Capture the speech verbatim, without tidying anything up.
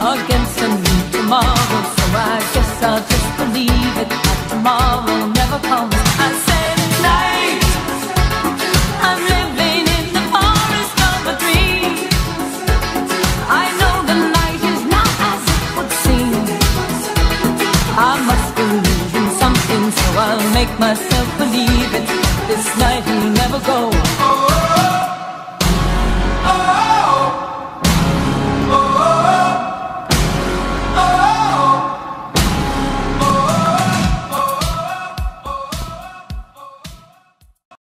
against a new tomorrow. So I guess I'll just believe it, that tomorrow never comes. I said night, I'm living in the forest of a dream. I know the night is not as it would seem. I must believe in something, so I'll make myself believe it. This night will never go.